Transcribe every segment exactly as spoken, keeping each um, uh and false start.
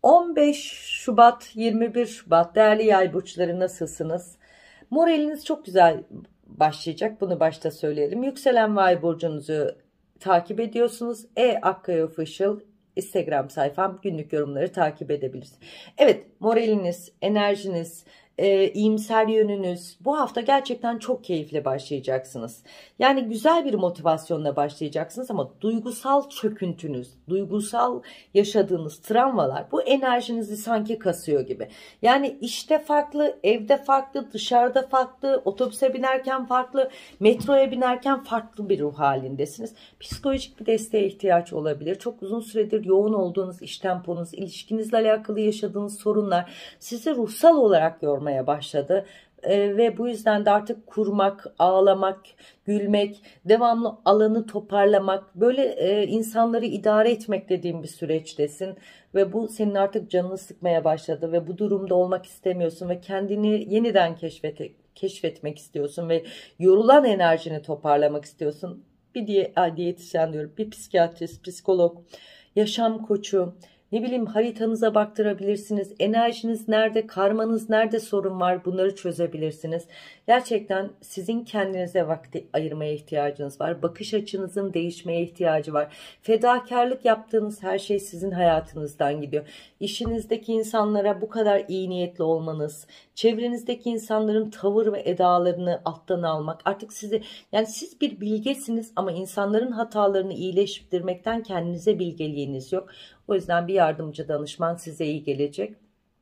on beş Şubat yirmi bir Şubat değerli yay burçları nasılsınız? Moraliniz çok güzel başlayacak, bunu başta söyleyelim. Yükselen ve ay burcunuzu takip ediyorsunuz. E Akkaya Official Instagram sayfam, günlük yorumları takip edebilirsiniz. Evet, moraliniz, enerjiniz, e, iyimser yönünüz bu hafta gerçekten çok keyifle başlayacaksınız. Yani güzel bir motivasyonla başlayacaksınız ama duygusal çöküntünüz, duygusal yaşadığınız travmalar bu enerjinizi sanki kasıyor gibi. Yani işte farklı, evde farklı, dışarıda farklı, otobüse binerken farklı, metroya binerken farklı bir ruh halindesiniz. Psikolojik bir desteğe ihtiyaç olabilir. Çok uzun süredir yoğun olduğunuz iş temponuz, ilişkinizle alakalı yaşadığınız sorunlar sizi ruhsal olarak yormaya başladı. Ee, ve bu yüzden de artık kurmak, ağlamak, gülmek, devamlı alanı toparlamak, böyle e, insanları idare etmek dediğim bir süreçtesin. Ve bu senin artık canını sıkmaya başladı ve bu durumda olmak istemiyorsun ve kendini yeniden keşfet, keşfetmek istiyorsun ve yorulan enerjini toparlamak istiyorsun. Bir diye, diyetisyen diyorum, bir psikiyatrist, psikolog, yaşam koçu, ne bileyim haritanıza baktırabilirsiniz. Enerjiniz nerede, karmanız nerede sorun var, bunları çözebilirsiniz. Gerçekten sizin kendinize vakti ayırmaya ihtiyacınız var. Bakış açınızın değişmeye ihtiyacı var. Fedakarlık yaptığınız her şey sizin hayatınızdan gidiyor. İşinizdeki insanlara bu kadar iyi niyetli olmanız, çevrenizdeki insanların tavır ve edalarını alttan almak, artık sizi, yani siz bir bilgesiniz ama insanların hatalarını iyileştirmekten kendinize bilgeliğiniz yok. O yüzden bir yardımcı danışman size iyi gelecek.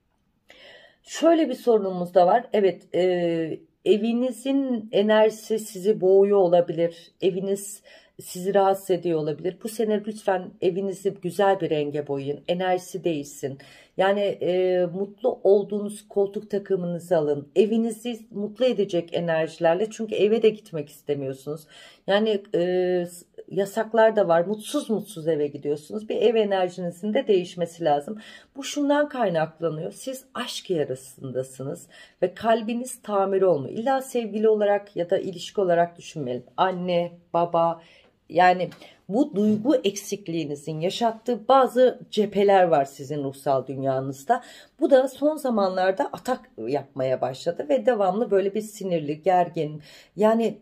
Şöyle bir sorunumuz da var. Evet, e, evinizin enerjisi sizi boğuyor olabilir. Eviniz sizi rahatsız ediyor olabilir. Bu sene lütfen evinizi güzel bir renge boyayın. Enerjisi değişsin. Yani e, mutlu olduğunuz koltuk takımınızı alın. Evinizi mutlu edecek enerjilerle. Çünkü eve de gitmek istemiyorsunuz. Yani e, yasaklar da var. Mutsuz mutsuz eve gidiyorsunuz. Bir ev enerjinizin de değişmesi lazım. Bu şundan kaynaklanıyor. Siz aşk yarasındasınız ve kalbiniz tamir olmuyor. İlla sevgili olarak ya da ilişki olarak düşünmeyin. Anne, baba, yani bu duygu eksikliğinizin yaşattığı bazı cepheler var sizin ruhsal dünyanızda. Bu da son zamanlarda atak yapmaya başladı ve devamlı böyle bir sinirli, gergin, yani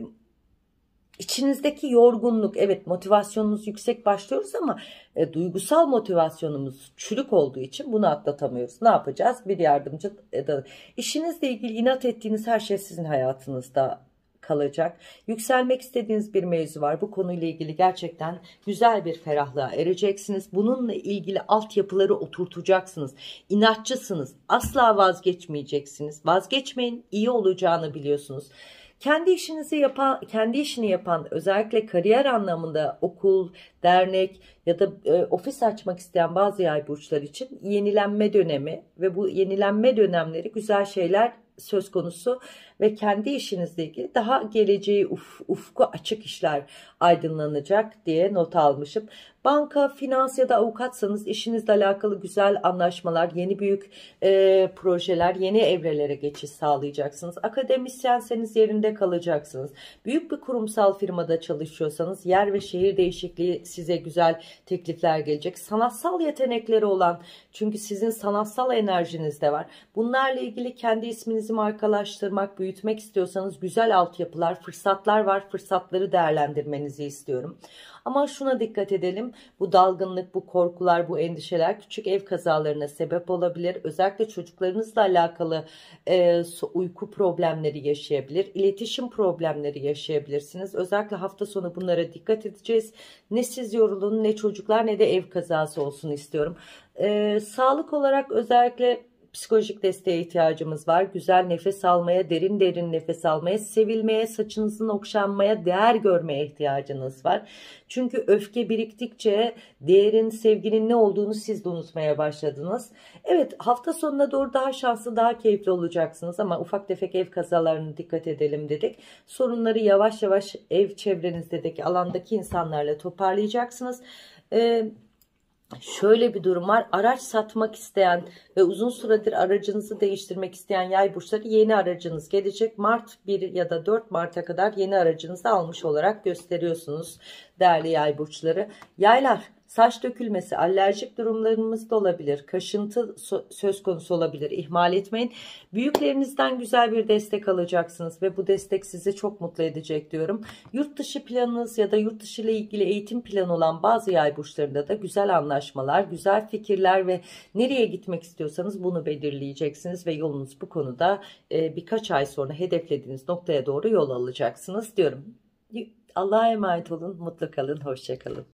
İçinizdeki yorgunluk, evet motivasyonunuz yüksek başlıyoruz ama e, duygusal motivasyonumuz çürük olduğu için bunu atlatamıyoruz. Ne yapacağız? Bir yardımcı e, işinizle ilgili inat ettiğiniz her şey sizin hayatınızda kalacak. Yükselmek istediğiniz bir mevzu var. Bu konuyla ilgili gerçekten güzel bir ferahlığa ereceksiniz. Bununla ilgili altyapıları oturtacaksınız. İnatçısınız. Asla vazgeçmeyeceksiniz. Vazgeçmeyin, iyi olacağını biliyorsunuz. Kendi işinizi yapan, kendi işini yapan, özellikle kariyer anlamında okul, dernek ya da e, ofis açmak isteyen bazı yay burçlar için yenilenme dönemi ve bu yenilenme dönemleri güzel şeyler söz konusu ve kendi işinizle ilgili daha geleceği uf, ufku açık işler aydınlanacak diye not almışım. Banka, finans ya da avukatsanız işinizle alakalı güzel anlaşmalar, yeni büyük e, projeler, yeni evrelere geçiş sağlayacaksınız. Akademisyenseniz yerinde kalacaksınız. Büyük bir kurumsal firmada çalışıyorsanız yer ve şehir değişikliği size güzel teklifler gelecek. Sanatsal yetenekleri olan, çünkü sizin sanatsal enerjiniz de var. Bunlarla ilgili kendi isminizi markalaştırmak, büyütmek istiyorsanız güzel altyapılar, fırsatlar var. Fırsatları değerlendirmenizi istiyorum. Ama şuna dikkat edelim. Bu dalgınlık, bu korkular, bu endişeler küçük ev kazalarına sebep olabilir. Özellikle çocuklarınızla alakalı e, uyku problemleri yaşayabilir. İletişim problemleri yaşayabilirsiniz. Özellikle hafta sonu bunlara dikkat edeceğiz. Ne siz yorulun, ne çocuklar, ne de ev kazası olsun istiyorum. E, sağlık olarak özellikle psikolojik desteğe ihtiyacımız var. Güzel nefes almaya, derin derin nefes almaya, sevilmeye, saçınızın okşanmaya, değer görmeye ihtiyacınız var. Çünkü öfke biriktikçe değerin, sevginin ne olduğunu siz de unutmaya başladınız. Evet, hafta sonuna doğru daha şanslı, daha keyifli olacaksınız ama ufak tefek ev kazalarına dikkat edelim dedik. Sorunları yavaş yavaş ev çevrenizdeki alandaki insanlarla toparlayacaksınız. Ee, Şöyle bir durum var. Araç satmak isteyen ve uzun süredir aracınızı değiştirmek isteyen yay burçları, yeni aracınız gelecek. Mart bir ya da dört Mart'a kadar yeni aracınızı almış olarak gösteriyorsunuz değerli yay burçları. Yaylar, Saç dökülmesi, alerjik durumlarımız da olabilir. Kaşıntı söz konusu olabilir. İhmal etmeyin. Büyüklerinizden güzel bir destek alacaksınız ve bu destek sizi çok mutlu edecek diyorum. Yurt dışı planınız ya da yurt dışı ile ilgili eğitim planı olan bazı yay burçlarında da güzel anlaşmalar, güzel fikirler ve nereye gitmek istiyorsanız bunu belirleyeceksiniz ve yolunuz bu konuda e, birkaç ay sonra hedeflediğiniz noktaya doğru yol alacaksınız diyorum. Allah'a emanet olun, mutlu kalın, hoşça kalın.